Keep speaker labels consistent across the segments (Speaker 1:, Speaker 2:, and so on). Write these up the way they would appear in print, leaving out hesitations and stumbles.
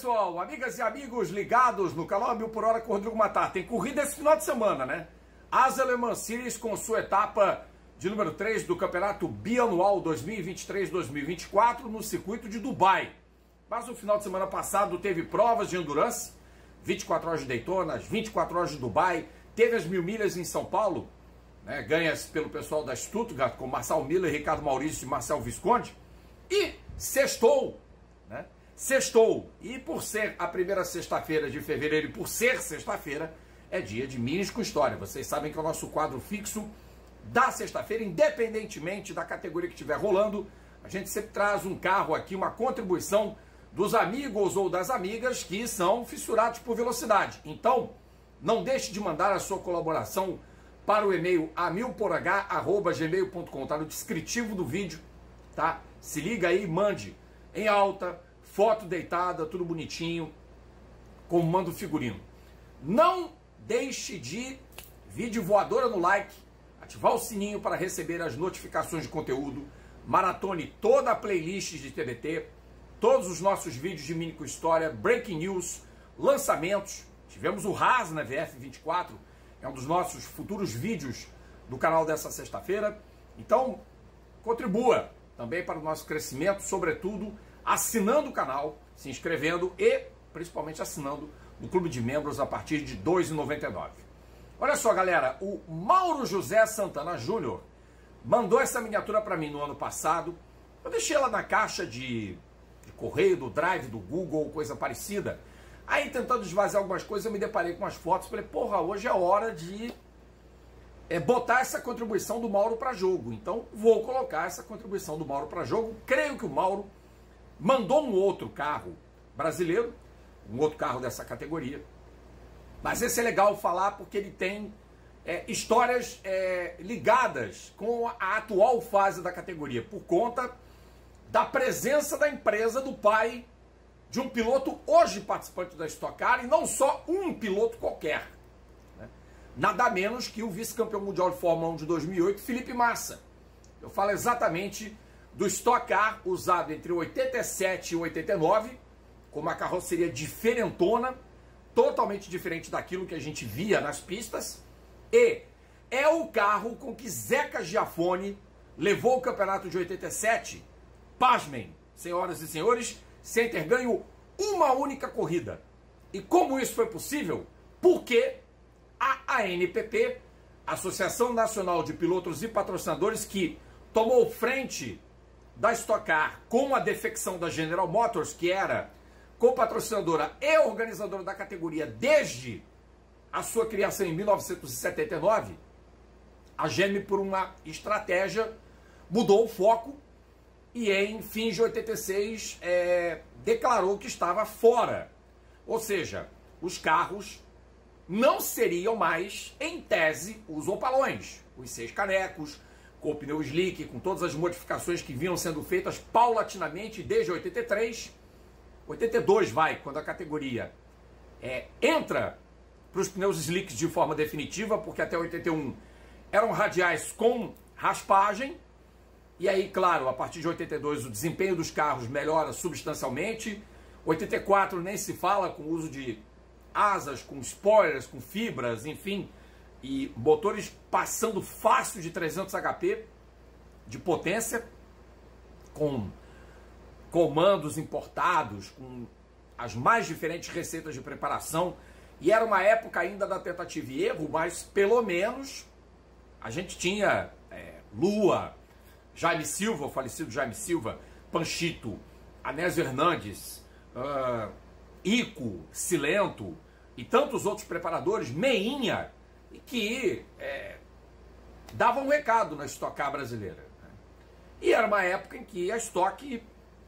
Speaker 1: pessoal, amigas e amigos ligados no canal 1000 por hora com o Rodrigo Matar. Tem corrida esse final de semana, né? Asa Le Mans Series com sua etapa de número 3 do Campeonato Bianual 2023-2024 no circuito de Dubai. Mas no final de semana passado teve provas de endurance, 24 horas de Daytona, 24 horas de Dubai, teve as 1000 milhas em São Paulo, né, ganhas pelo pessoal da Stuttgart, com Marcel Miller, Ricardo Maurício e Marcel Visconde, e sextou, né? Sextou, e por ser a primeira sexta-feira de fevereiro e por ser sexta-feira, é dia de Minis com História. Vocês sabem que é o nosso quadro fixo da sexta-feira, independentemente da categoria que estiver rolando, a gente sempre traz um carro aqui, uma contribuição dos amigos ou das amigas que são fissurados por velocidade. Então, não deixe de mandar a sua colaboração para o e-mail a1000porh@gmail.com, tá no descritivo do vídeo, tá? Se liga aí, mande em alta, foto deitada, tudo bonitinho, com mando figurino. Não deixe de vídeo voadora no like, ativar o sininho para receber as notificações de conteúdo, maratone toda a playlist de TBT, todos os nossos vídeos de Mini com História, Breaking News, lançamentos. Tivemos o Haas na VF24, é um dos nossos futuros vídeos do canal dessa sexta-feira. Então, contribua também para o nosso crescimento, sobretudo assinando o canal, se inscrevendo e principalmente assinando o Clube de Membros a partir de R$ 2,99. Olha só, galera, o Mauro José Santana Júnior mandou essa miniatura para mim no ano passado. Eu deixei ela na caixa de correio, do Drive, do Google, coisa parecida. Aí, tentando esvaziar algumas coisas, eu me deparei com as fotos. Falei, porra, hoje é hora de botar essa contribuição do Mauro para jogo. Então, vou colocar essa contribuição do Mauro para jogo. Creio que o Mauro mandou um outro carro brasileiro, um outro carro dessa categoria. Mas esse é legal falar porque ele tem histórias ligadas com a atual fase da categoria, por conta da presença da empresa do pai de um piloto hoje participante da Stock Car, e não só um piloto qualquer, né? Nada menos que o vice-campeão mundial de Fórmula 1 de 2008, Felipe Massa. Eu falo exatamente do Stock Car usado entre 87 e 89, com uma carroceria diferentona, totalmente diferente daquilo que a gente via nas pistas, e é o carro com que Zeca Giafone levou o campeonato de 87, pasmem, senhoras e senhores, sem ter ganho uma única corrida. E como isso foi possível? Porque a ANPP, Associação Nacional de Pilotos e Patrocinadores, que tomou frente da Stock Car com a defecção da General Motors, que era co-patrocinadora e organizadora da categoria desde a sua criação em 1979, a GM, por uma estratégia, mudou o foco e em fins de 86 declarou que estava fora. Ou seja, os carros não seriam mais, em tese, os opalões, os 6 canecos, com o pneu slick, com todas as modificações que vinham sendo feitas paulatinamente desde 83, 82 quando a categoria entra para os pneus slicks de forma definitiva, porque até 81 eram radiais com raspagem. E aí, claro, a partir de 82 o desempenho dos carros melhora substancialmente. 84 nem se fala, com o uso de asas, com spoilers, com fibras, enfim, e motores passando fácil de 300 HP de potência, com comandos importados, com as mais diferentes receitas de preparação. E era uma época ainda da tentativa e erro, mas pelo menos a gente tinha Lua, Jaime Silva, o falecido Jaime Silva, Panchito, Anésio Hernandes, Ico, Silento e tantos outros preparadores, Meinha, que davam um recado na Stock Car brasileira. E era uma época em que a Stock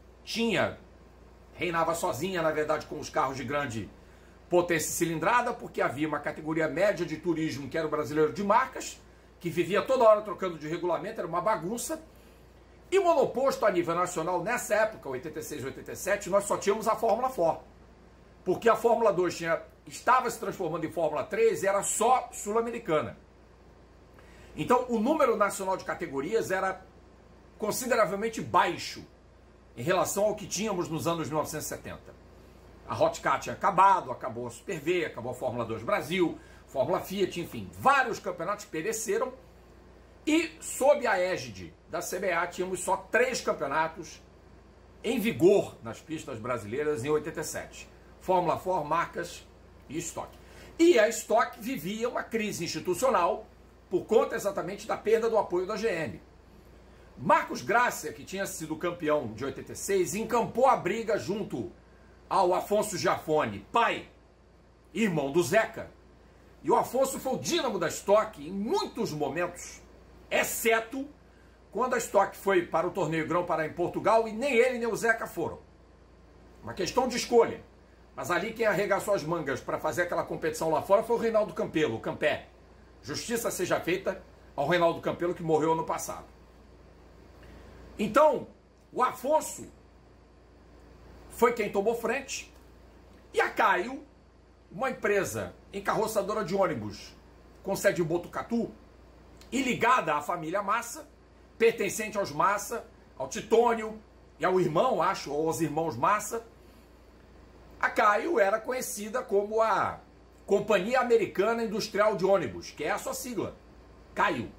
Speaker 1: reinava sozinha, na verdade, com os carros de grande potência cilindrada, porque havia uma categoria média de turismo, que era o brasileiro de marcas, que vivia toda hora trocando de regulamento, era uma bagunça. E monoposto a nível nacional, nessa época, 86, 87, nós só tínhamos a Fórmula 4. Porque a Fórmula 2 estava se transformando em Fórmula 3 e era só sul-americana. Então, o número nacional de categorias era consideravelmente baixo em relação ao que tínhamos nos anos 1970. A Hotcar tinha acabado, acabou a Super V, acabou a Fórmula 2 Brasil, Fórmula Fiat, enfim, vários campeonatos pereceram. E sob a égide da CBA tínhamos só 3 campeonatos em vigor nas pistas brasileiras em 87. Fórmula 4, Marcas e Stock. E a Stock vivia uma crise institucional por conta exatamente da perda do apoio da GM. Marcos Grácia, que tinha sido campeão de 86, encampou a briga junto ao Afonso Giafone, pai e irmão do Zeca. E o Afonso foi o dínamo da Stock em muitos momentos, exceto quando a Stock foi para o torneio Grão-Pará em Portugal e nem ele nem o Zeca foram. Uma questão de escolha. Mas ali quem arregaçou as mangas para fazer aquela competição lá fora foi o Reinaldo Campelo, o Campé. Justiça seja feita ao Reinaldo Campelo, que morreu ano passado. Então, o Afonso foi quem tomou frente, e a Caio, uma empresa encarroçadora de ônibus com sede em Botucatu e ligada à família Massa, pertencente aos Massa, ao Titônio e ao irmão, acho, ou aos irmãos Massa, a Caio era conhecida como a Companhia Americana Industrial de Ônibus, que é a sua sigla, Caio,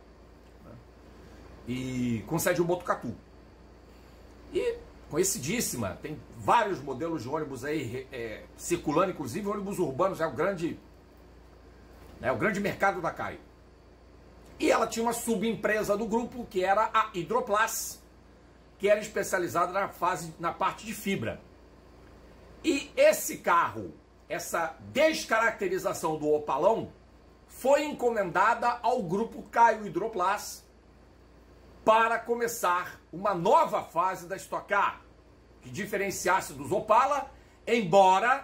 Speaker 1: e com sede em Botucatu. E conhecidíssima, tem vários modelos de ônibus aí circulando, inclusive ônibus urbanos, é o grande mercado da Caio. E ela tinha uma subempresa do grupo, que era a Hidroplas, que era especializada na parte de fibra. E esse carro, essa descaracterização do Opalão, foi encomendada ao grupo Caio Hidroplas para começar uma nova fase da Stock Car, que diferenciasse dos Opala, embora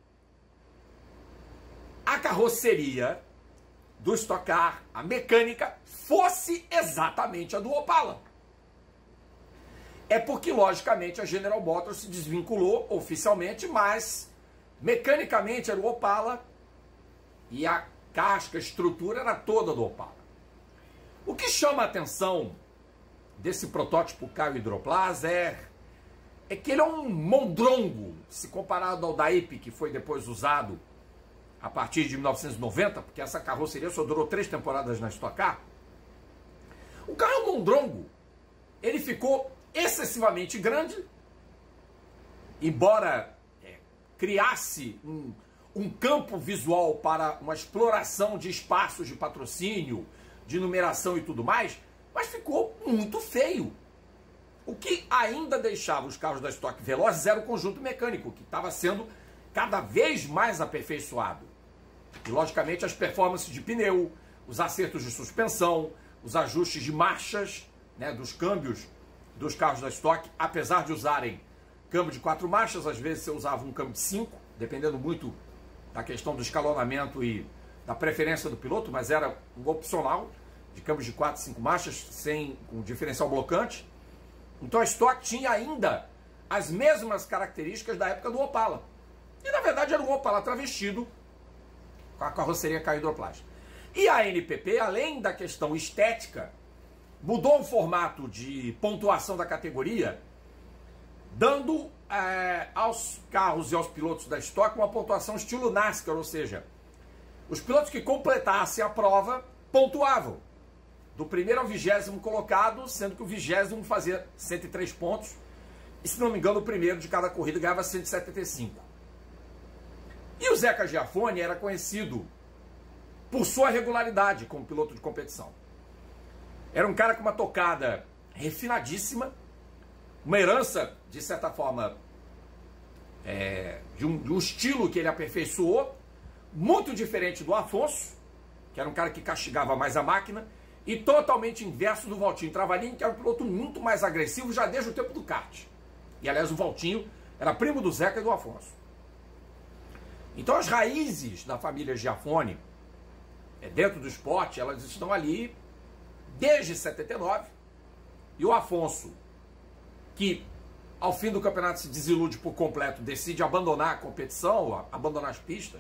Speaker 1: a carroceria do Stock Car, a mecânica, fosse exatamente a do Opala. É porque, logicamente, a General Motors se desvinculou oficialmente, mas mecanicamente era o Opala e a casca, a estrutura era toda do Opala. O que chama a atenção desse protótipo Caio Hidroplas é que ele é um mondrongo, se comparado ao Daip, que foi depois usado a partir de 1990, porque essa carroceria só durou 3 temporadas na Stock Car. O carro é um mondrongo. Ele ficou excessivamente grande, embora criasse um campo visual para uma exploração de espaços de patrocínio, de numeração e tudo mais, mas ficou muito feio. O que ainda deixava os carros da Stock velozes era o conjunto mecânico, que estava sendo cada vez mais aperfeiçoado. E, logicamente, as performances de pneu, os acertos de suspensão, os ajustes de marchas, né, dos câmbios dos carros da Stock, apesar de usarem câmbio de 4 marchas, às vezes você usava um câmbio de 5, dependendo muito da questão do escalonamento e da preferência do piloto, mas era um opcional de câmbios de 4, 5 marchas, sem um diferencial blocante. Então a Stock tinha ainda as mesmas características da época do Opala. E na verdade era um Opala travestido com a carroceria Caio Hidroplas. E a NPP, além da questão estética, mudou o formato de pontuação da categoria, dando aos carros e aos pilotos da Stock uma pontuação estilo NASCAR, ou seja, os pilotos que completassem a prova pontuavam, do primeiro ao 20º colocado, sendo que o 20º fazia 103 pontos, e se não me engano o primeiro de cada corrida ganhava 175. E o Zeca Giafone era conhecido por sua regularidade como piloto de competição. Era um cara com uma tocada refinadíssima, uma herança, de certa forma, de um estilo que ele aperfeiçoou, muito diferente do Afonso, que era um cara que castigava mais a máquina, e totalmente inverso do Valtinho Travaglini, que era um piloto muito mais agressivo já desde o tempo do kart. E, aliás, o Valtinho era primo do Zeca e do Afonso. Então, as raízes da família Giafone, dentro do esporte, elas estão ali desde 79, e o Afonso, que ao fim do campeonato se desilude por completo, decide abandonar a competição, abandonar as pistas,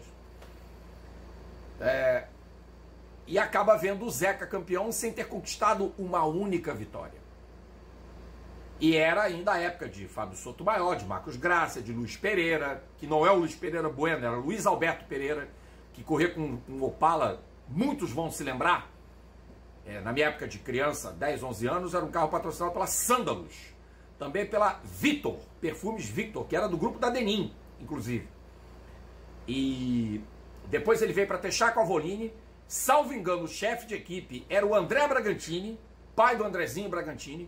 Speaker 1: e acaba vendo o Zeca campeão sem ter conquistado uma única vitória. E era ainda a época de Fábio Sotomayor, de Marcos Grácia, de Luiz Pereira, que não é o Luiz Pereira Bueno, era Luiz Alberto Pereira, que corria com um Opala, muitos vão se lembrar. Na minha época de criança, 10, 11 anos, era um carro patrocinado pela Sândalos, também pela Victor, Perfumes Victor, que era do grupo da Denim, inclusive. E depois ele veio para Texaco Avolini, salvo engano, o chefe de equipe era o André Bragantini, pai do Andrezinho Bragantini.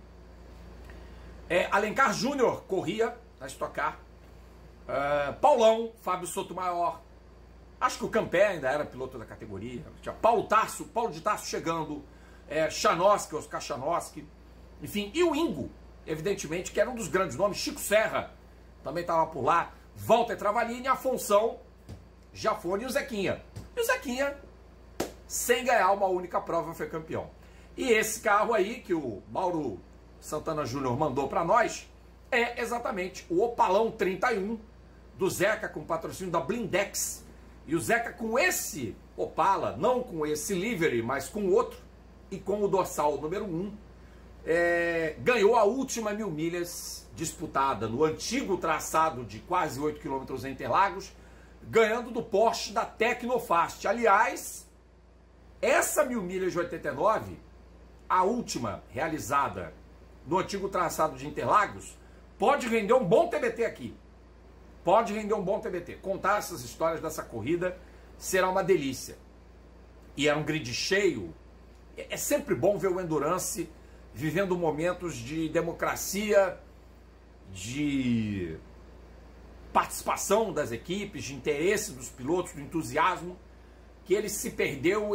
Speaker 1: Alencar Júnior corria na Stock Car. Paulão, Fábio Sotomayor. Acho que o Campé ainda era piloto da categoria. Tinha Paulo de Tarso chegando. Chanoski, Oscar Chanoski. Enfim, e o Ingo, evidentemente, que era um dos grandes nomes. Chico Serra também estava por lá. Walter Travalini, Afonso, Jafone e o Zequinha. E o Zequinha, sem ganhar uma única prova, foi campeão. E esse carro aí, que o Mauro Santana Júnior mandou para nós, é exatamente o Opalão 31 do Zeca, com patrocínio da Blindex. E o Zeca com esse Opala, não com esse livery, mas com outro, e com o dorsal número 1, ganhou a última 1000 milhas disputada no antigo traçado de quase 8 km em Interlagos, ganhando do Porsche da Tecnofast. Aliás, essa 1000 milhas de 89, a última realizada no antigo traçado de Interlagos, pode render um bom TBT aqui. Pode render um bom TBT. Contar essas histórias dessa corrida será uma delícia. E era um grid cheio. É sempre bom ver o Endurance vivendo momentos de democracia, de participação das equipes, de interesse dos pilotos, do entusiasmo, que ele se perdeu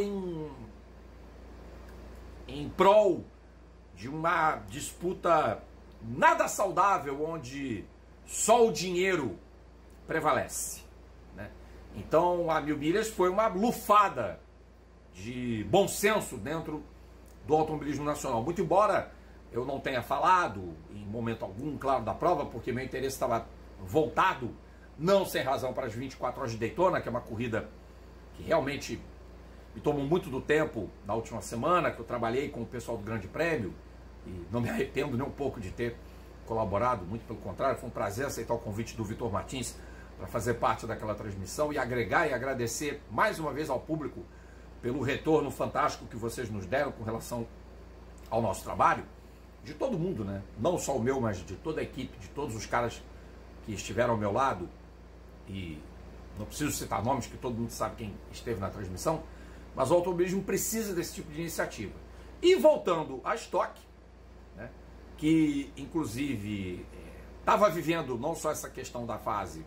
Speaker 1: em prol de uma disputa nada saudável, onde só o dinheiro prevalece, né? Então a 1000 milhas foi uma lufada de bom senso dentro do automobilismo nacional. Muito embora eu não tenha falado em momento algum, claro, da prova, porque meu interesse estava voltado, não sem razão, para as 24 horas de Daytona, que é uma corrida que realmente me tomou muito do tempo na última semana, que eu trabalhei com o pessoal do Grande Prêmio, e não me arrependo nem um pouco de ter colaborado, muito pelo contrário, foi um prazer aceitar o convite do Vitor Martins para fazer parte daquela transmissão e agregar e agradecer mais uma vez ao público pelo retorno fantástico que vocês nos deram com relação ao nosso trabalho, de todo mundo, né? Não só o meu, mas de toda a equipe, de todos os caras que estiveram ao meu lado, e não preciso citar nomes, que todo mundo sabe quem esteve na transmissão, mas o automobilismo precisa desse tipo de iniciativa. E voltando à Stock, né, que inclusive estava vivendo não só essa questão da fase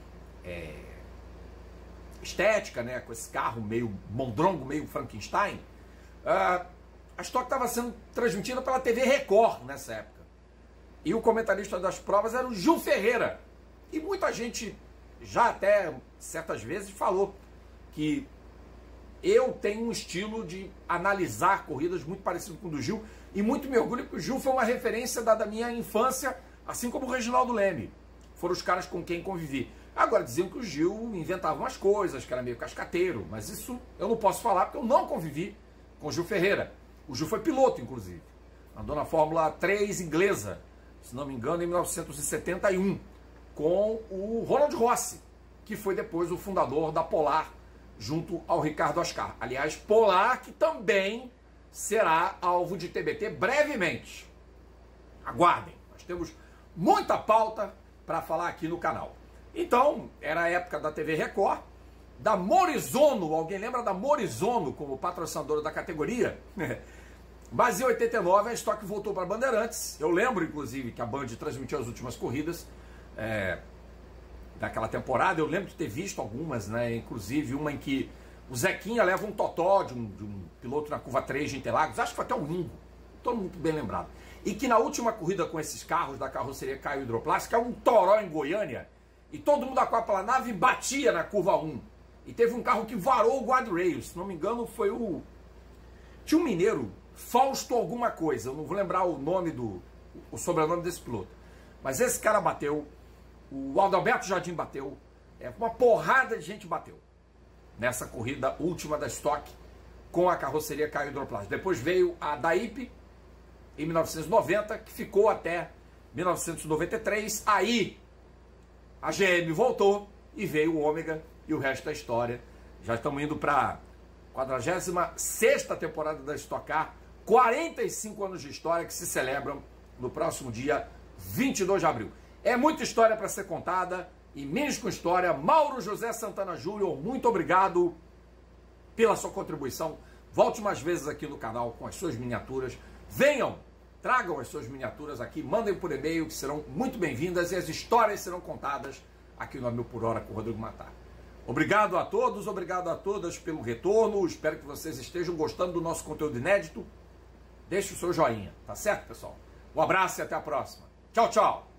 Speaker 1: estética, né, com esse carro meio mondrongo, meio Frankenstein, a Stock estava sendo transmitida pela TV Record nessa época. E o comentarista das provas era o Gil Ferreira. E muita gente já até certas vezes falou que eu tenho um estilo de analisar corridas muito parecido com o do Gil, e muito me orgulho porque o Gil foi uma referência da minha infância, assim como o Reginaldo Leme. Foram os caras com quem convivi. Agora, diziam que o Gil inventava umas coisas, que era meio cascateiro, mas isso eu não posso falar porque eu não convivi com o Gil Ferreira. O Gil foi piloto, inclusive. Andou na Fórmula 3 inglesa, se não me engano, em 1971, com o Ronald Rossi, que foi depois o fundador da Polar, junto ao Ricardo Oscar. Aliás, Polar que também será alvo de TBT brevemente. Aguardem, nós temos muita pauta para falar aqui no canal. Então, era a época da TV Record, da Morizono. Alguém lembra da Morizono como patrocinadora da categoria? Mas em 89 a Stock voltou para Bandeirantes. Eu lembro, inclusive, que a Band transmitiu as últimas corridas daquela temporada. Eu lembro de ter visto algumas, né? Inclusive uma em que o Zequinha leva um totó de um piloto na curva 3 de Interlagos. Acho que foi até o Ingo, todo muito bem lembrado. E que na última corrida com esses carros da carroceria Caio Hidroplástica, um toró em Goiânia, e todo mundo acopla a nave e batia na curva 1. E teve um carro que varou o guardrail, se não me engano foi o... Tinha um mineiro, Fausto alguma coisa, eu não vou lembrar o nome o sobrenome desse piloto. Mas esse cara bateu, o Adalberto Jardim bateu, uma porrada de gente bateu nessa corrida última da Stock com a carroceria Caio Hidroplástica. Depois veio a Daip, em 1990, que ficou até 1993. Aí a GM voltou e veio o Ômega e o resto da história. Já estamos indo para a 46ª temporada da Stock Car, 45 anos de história que se celebram no próximo dia 22 de abril. É muita história para ser contada, e menos com história. Mauro José Santana Júnior, muito obrigado pela sua contribuição. Volte mais vezes aqui no canal com as suas miniaturas. Venham, tragam as suas miniaturas aqui, mandem por e-mail, que serão muito bem-vindas, e as histórias serão contadas aqui no A Mil por Hora com o Rodrigo Matar. Obrigado a todos, obrigado a todas pelo retorno. Espero que vocês estejam gostando do nosso conteúdo inédito. Deixe o seu joinha, tá certo, pessoal? Um abraço e até a próxima. Tchau, tchau!